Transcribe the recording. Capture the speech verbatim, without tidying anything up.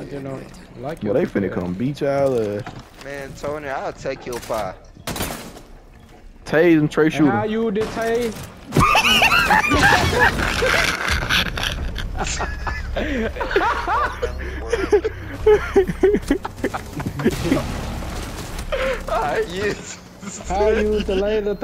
just don't like Well, they finna come beat y'all. Uh, Man, Tony, I'll take your pie. Taze and Trey shooter. How you did Taze? Alright, yes. How you used to lay the